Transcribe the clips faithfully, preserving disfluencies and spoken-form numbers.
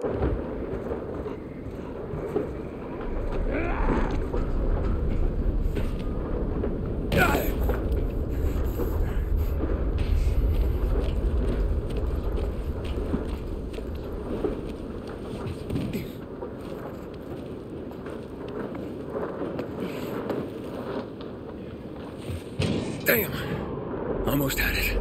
Damn. Almost had it.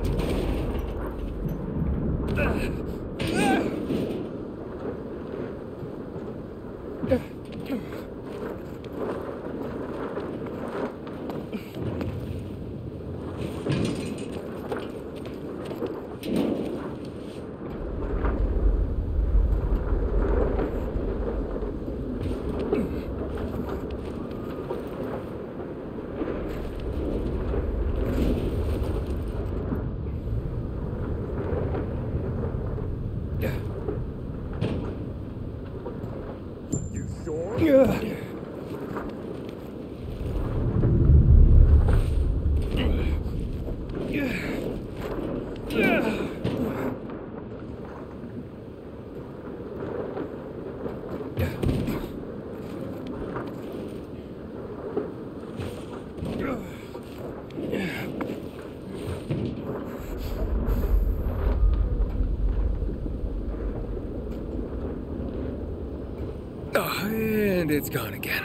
Oh, and it's gone again.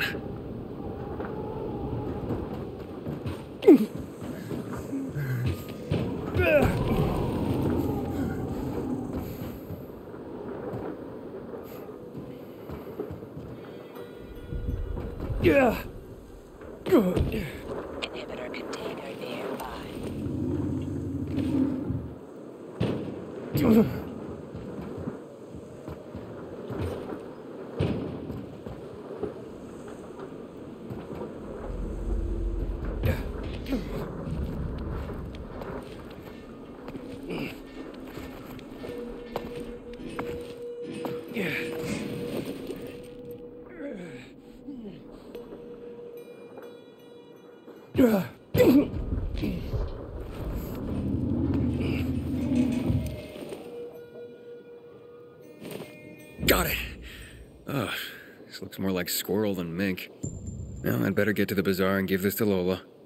Yeah. Inhibitor container nearby. Got it. Ugh, this looks more like squirrel than mink. Well, I'd better get to the bazaar and give this to Lola.